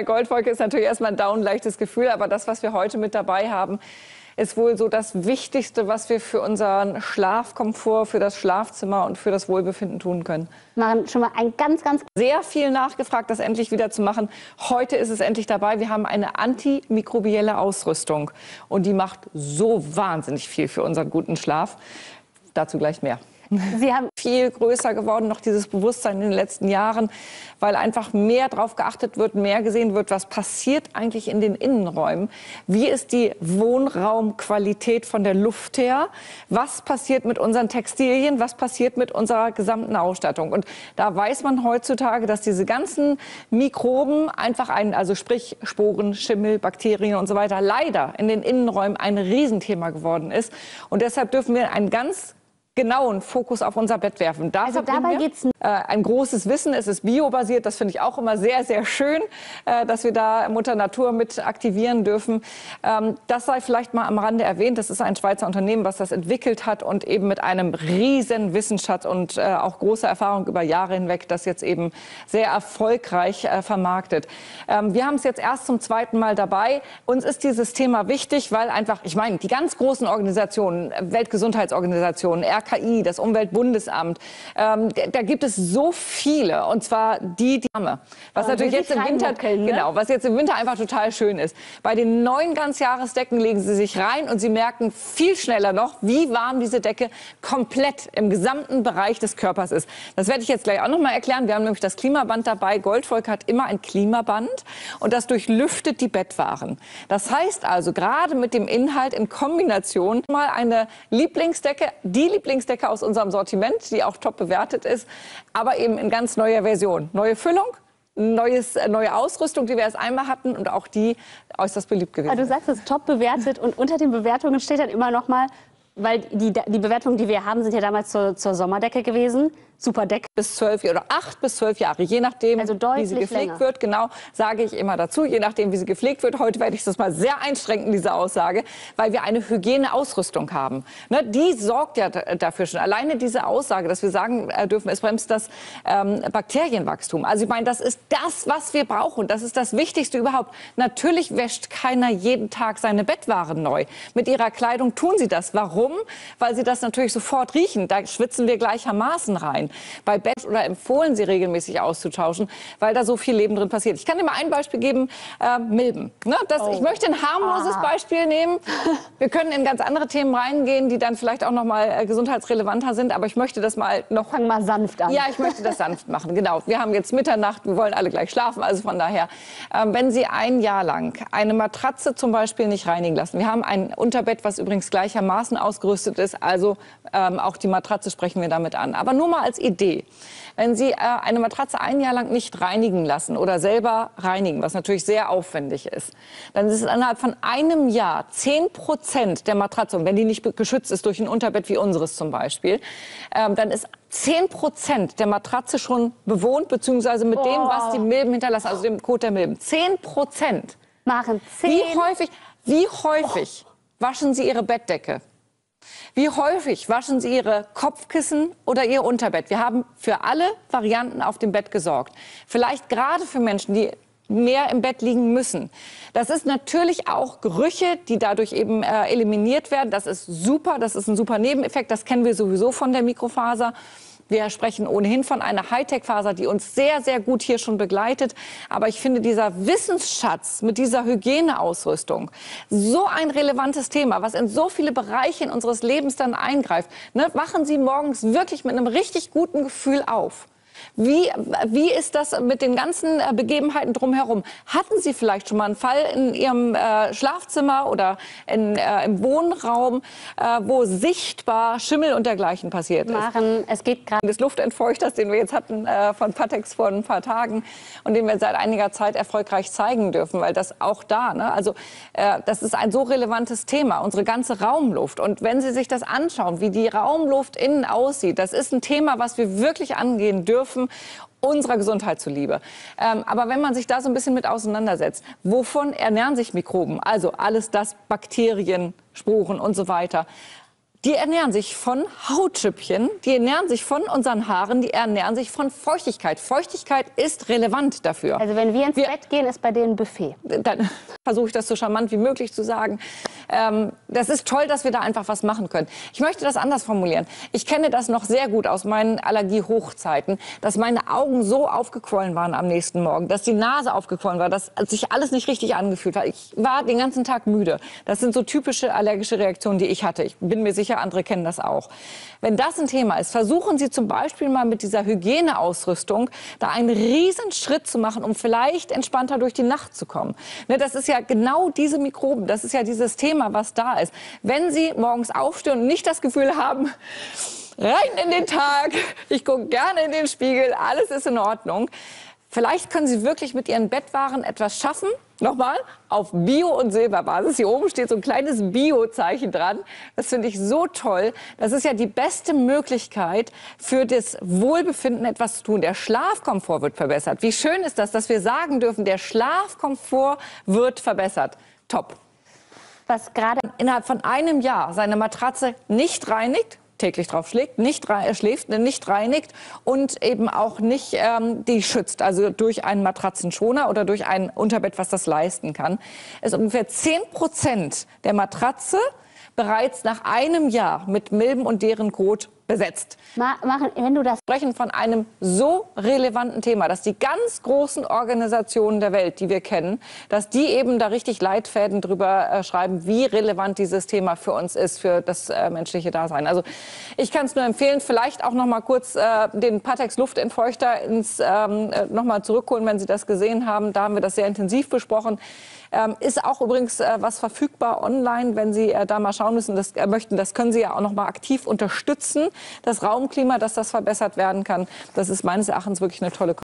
Goldwolke ist natürlich erstmal ein downleichtes Gefühl, aber das, was wir heute mit dabei haben, ist wohl so das Wichtigste, was wir für unseren Schlafkomfort, für das Schlafzimmer und für das Wohlbefinden tun können. Machen schon mal ein ganz sehr viel nachgefragt, das endlich wieder zu machen. Heute ist es endlich dabei. Wir haben eine antimikrobielle Ausrüstung und die macht so wahnsinnig viel für unseren guten Schlaf. Dazu gleich mehr. Sie haben viel größer geworden, noch dieses Bewusstsein in den letzten Jahren, weil einfach mehr darauf geachtet wird, mehr gesehen wird, was passiert eigentlich in den Innenräumen. Wie ist die Wohnraumqualität von der Luft her? Was passiert mit unseren Textilien? Was passiert mit unserer gesamten Ausstattung? Und da weiß man heutzutage, dass diese ganzen Mikroben einfach also sprich Sporen, Schimmel, Bakterien und so weiter, leider in den Innenräumen ein Riesenthema geworden ist. Und deshalb dürfen wir einen ganz genauen Fokus auf unser Bett werfen. Also dabei geht's ein großes Wissen, es ist biobasiert, das finde ich auch immer sehr, sehr schön, dass wir da Mutter Natur mit aktivieren dürfen. Das sei vielleicht mal am Rande erwähnt, das ist ein Schweizer Unternehmen, was das entwickelt hat und eben mit einem riesen Wissensschatz und auch großer Erfahrung über Jahre hinweg das jetzt eben sehr erfolgreich vermarktet. Wir haben es jetzt erst zum zweiten Mal dabei. Uns ist dieses Thema wichtig, weil einfach, ich meine, die ganz großen Organisationen, Weltgesundheitsorganisationen, RKI, das Umweltbundesamt, da gibt es so viele, und zwar die Dame. Was natürlich jetzt im Winter, genau, was jetzt im Winter einfach total schön ist. Bei den neuen Ganzjahresdecken legen Sie sich rein und Sie merken viel schneller noch, wie warm diese Decke komplett im gesamten Bereich des Körpers ist. Das werde ich jetzt gleich auch noch mal erklären. Wir haben nämlich das Klimaband dabei. Goldwolke hat immer ein Klimaband und das durchlüftet die Bettwaren. Das heißt also, gerade mit dem Inhalt in Kombination mal eine Lieblingsdecke, die Lieblingsdecke aus unserem Sortiment, die auch top bewertet ist, aber eben in ganz neuer Version. Neue Füllung, neue Ausrüstung, die wir erst einmal hatten und auch die äußerst beliebt gewesen. Du sagst, es ist top bewertet und unter den Bewertungen steht dann immer noch mal, weil die Bewertungen, die wir haben, sind ja damals zur Sommerdecke gewesen. Super Decke. Bis 12 oder 8 bis 12 Jahre, je nachdem, also wie sie gepflegt wird. Genau, sage ich immer dazu, je nachdem, wie sie gepflegt wird. Heute werde ich das mal sehr einschränken, diese Aussage, weil wir eine Hygieneausrüstung haben. Ne, die sorgt ja dafür schon. Alleine diese Aussage, dass wir sagen dürfen, es bremst das Bakterienwachstum. Also ich meine, das ist das, was wir brauchen. Das ist das Wichtigste überhaupt. Natürlich wäscht keiner jeden Tag seine Bettwaren neu. Mit ihrer Kleidung tun sie das. Warum? Weil sie das natürlich sofort riechen. Da schwitzen wir gleichermaßen rein. Bei Bett oder empfohlen, sie regelmäßig auszutauschen, weil da so viel Leben drin passiert. Ich kann dir mal ein Beispiel geben, Milben. Ne, ich möchte ein harmloses Beispiel nehmen. Wir können in ganz andere Themen reingehen, die dann vielleicht auch noch mal gesundheitsrelevanter sind, aber ich möchte das mal noch... Fang mal sanft an. Ja, ich möchte das sanft machen, genau. Wir haben jetzt Mitternacht, wir wollen alle gleich schlafen, also von daher, wenn Sie ein Jahr lang eine Matratze zum Beispiel nicht reinigen lassen, wir haben ein Unterbett, was übrigens gleichermaßen ausgerüstet ist, also auch die Matratze sprechen wir damit an, aber nur mal als Idee. Wenn Sie eine Matratze ein Jahr lang nicht reinigen lassen oder selber reinigen, was natürlich sehr aufwendig ist, dann ist es innerhalb von einem Jahr 10% der Matratze, und wenn die nicht geschützt ist durch ein Unterbett wie unseres zum Beispiel, dann ist 10% der Matratze schon bewohnt, beziehungsweise mit dem, was die Milben hinterlassen, also dem Kot der Milben. 10%. Machen 10. Wie häufig waschen Sie Ihre Bettdecke? Wie häufig waschen Sie Ihre Kopfkissen oder Ihr Unterbett? Wir haben für alle Varianten auf dem Bett gesorgt. Vielleicht gerade für Menschen, die mehr im Bett liegen müssen. Das ist natürlich auch Gerüche, die dadurch eben eliminiert werden. Das ist super, das ist ein super Nebeneffekt. Das kennen wir sowieso von der Mikrofaser. Wir sprechen ohnehin von einer Hightech-Faser, die uns sehr, sehr gut hier schon begleitet. Aber ich finde, dieser Wissensschatz mit dieser Hygieneausrüstung so ein relevantes Thema, was in so viele Bereiche in unseres Lebens dann eingreift. Ne? Wachen Sie morgens wirklich mit einem richtig guten Gefühl auf. Wie ist das mit den ganzen Begebenheiten drumherum? Hatten Sie vielleicht schon mal einen Fall in Ihrem Schlafzimmer oder im Wohnraum, wo sichtbar Schimmel und dergleichen passiert ist? Es geht gerade des Luftentfeuchters, den wir jetzt hatten von Patex vor ein paar Tagen und den wir seit einiger Zeit erfolgreich zeigen dürfen, weil das auch da, ne? Also das ist ein so relevantes Thema, unsere ganze Raumluft. Und wenn Sie sich das anschauen, wie die Raumluft innen aussieht, das ist ein Thema, was wir wirklich angehen dürfen, unserer Gesundheit zuliebe. Aber wenn man sich da so ein bisschen mit auseinandersetzt, wovon ernähren sich Mikroben? Also alles das, Bakterien, Sporen und so weiter. die ernähren sich von Hautschüppchen, die ernähren sich von unseren Haaren, die ernähren sich von Feuchtigkeit. Feuchtigkeit ist relevant dafür. Also wenn wir ins Bett gehen, ist bei denen Buffet. Dann versuche ich das so charmant wie möglich zu sagen. Das ist toll, dass wir da einfach was machen können. Ich möchte das anders formulieren. Ich kenne das noch sehr gut aus meinen Allergie-Hochzeiten, dass meine Augen so aufgequollen waren am nächsten Morgen, dass die Nase aufgequollen war, dass sich alles nicht richtig angefühlt hat. Ich war den ganzen Tag müde. Das sind so typische allergische Reaktionen, die ich hatte. Ich bin mir sicher, andere kennen das auch. Wenn das ein Thema ist, versuchen Sie zum Beispiel mal mit dieser Hygieneausrüstung da einen riesen Schritt zu machen, um vielleicht entspannter durch die Nacht zu kommen. Ne, das ist ja genau diese Mikroben, das ist ja dieses Thema, was da ist. Wenn Sie morgens aufstehen und nicht das Gefühl haben, rein in den Tag, ich gucke gerne in den Spiegel, alles ist in Ordnung. Vielleicht können Sie wirklich mit Ihren Bettwaren etwas schaffen. Nochmal, auf Bio- und Silberbasis. Hier oben steht so ein kleines Bio-Zeichen dran. Das finde ich so toll. Das ist ja die beste Möglichkeit, für das Wohlbefinden etwas zu tun. Der Schlafkomfort wird verbessert. Wie schön ist das, dass wir sagen dürfen, der Schlafkomfort wird verbessert. Top. Was gerade Innerhalb von einem Jahr seine Matratze nicht reinigt, täglich drauf schlägt, schläft, nicht reinigt und eben auch nicht die schützt, also durch einen Matratzenschoner oder durch ein Unterbett, was das leisten kann, ist ungefähr 10% der Matratze bereits nach einem Jahr mit Milben und deren Kot besetzt. wenn du das Wir sprechen von einem so relevanten Thema, dass die ganz großen Organisationen der Welt, die wir kennen, dass die eben da richtig Leitfäden drüber schreiben, wie relevant dieses Thema für uns ist, für das menschliche Dasein. Also ich kann es nur empfehlen, vielleicht auch noch mal kurz den Pattex Luftentfeuchter noch mal zurückholen, wenn Sie das gesehen haben. Da haben wir das sehr intensiv besprochen. Ist auch übrigens was verfügbar online, wenn Sie da mal schauen müssen, möchten. Das können Sie ja auch noch mal aktiv unterstützen. Das Raumklima, dass das verbessert werden kann, das ist meines Erachtens wirklich eine tolle